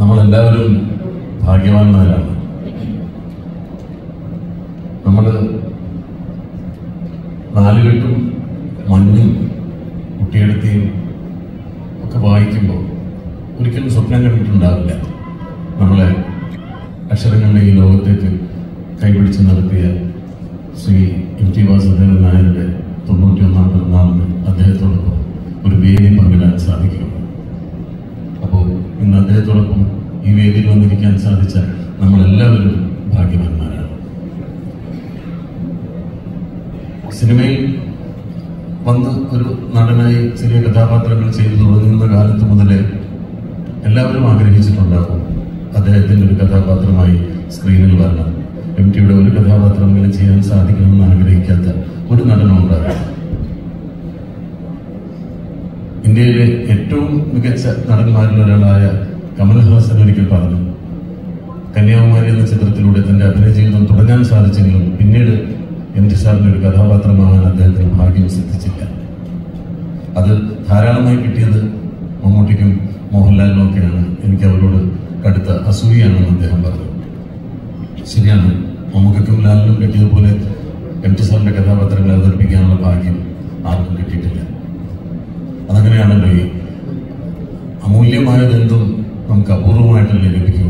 നമ്മളെല്ലാവരും ഭാഗ്യവാന്മാരാണ്. നമ്മൾ നാലുകെട്ടും മഞ്ഞും കുട്ടിയെടുത്തിയും ഒക്കെ വായിക്കുമ്പോൾ ഒരിക്കലും സ്വപ്നം കണ്ടിട്ടുണ്ടാവില്ല നമ്മളെ അക്ഷരങ്ങളുടെ ഈ ലോകത്തേക്ക് കൈപിടിച്ച് നടത്തിയ ശ്രീ MT വാസുദേവൻ നായരുടെ 91ാം പിറന്നാളിന് അദ്ദേഹത്തോടൊപ്പം ഒരു വേദി പങ്കിടാൻ സാധിക്കും. അപ്പോൾ ഇന്ന് അദ്ദേഹത്തോടൊപ്പം ഈ വേദിയിൽ വന്നിരിക്കാൻ സാധിച്ച നമ്മളെല്ലാവരും ഭാഗ്യവാന്മാരാണ്. സിനിമയിൽ വന്ന് ഒരു നടനായി ചെറിയ കഥാപാത്രങ്ങൾ ചെയ്തു തുടങ്ങുന്ന കാലത്ത് മുതലേ എല്ലാവരും ആഗ്രഹിച്ചിട്ടുണ്ടാകും അദ്ദേഹത്തിൻ്റെ ഒരു കഥാപാത്രമായി സ്ക്രീനിൽ വരണം. MTയുടെ ഒരു കഥാപാത്രം ഇങ്ങനെ ചെയ്യാൻ സാധിക്കണമെന്ന് ആഗ്രഹിക്കാത്ത ഒരു നടനും ഉണ്ടാകും. ഇന്ത്യയിലെ ഏറ്റവും മികച്ച നടന്മാരിൽ ഒരാളായ കമൽഹാസൻ ഒരിക്കൽ പറഞ്ഞു, കന്യാകുമാരി എന്ന ചിത്രത്തിലൂടെ തന്റെ അഭിനയ ജീവിതം തുടങ്ങാൻ സാധിച്ചെങ്കിലും പിന്നീട് MT സാറിന്റെ ഒരു കഥാപാത്രമാകാൻ അദ്ദേഹത്തിന് ഭാഗ്യം സിദ്ധിച്ചില്ല. അത് ധാരാളമായി കിട്ടിയത് മമ്മൂട്ടിക്കും മോഹൻലാലിനും ഒക്കെയാണ്. എനിക്ക് അവരോട് കടുത്ത അസൂയയാണെന്ന് അദ്ദേഹം പറഞ്ഞു. ശരിയാണ്, മമ്മൂക്കും ലാലിനും കിട്ടിയതുപോലെ MT സാറിന്റെ കഥാപാത്രങ്ങളെ അവതരിപ്പിക്കാനുള്ള ഭാഗ്യം ആർക്കും കിട്ടിയിട്ടില്ല. അതങ്ങനെയാണല്ലോ, ഈ അമൂല്യമായതെന്തും നമുക്ക് അപൂർവമായിട്ടല്ലേ ലഭിക്കും.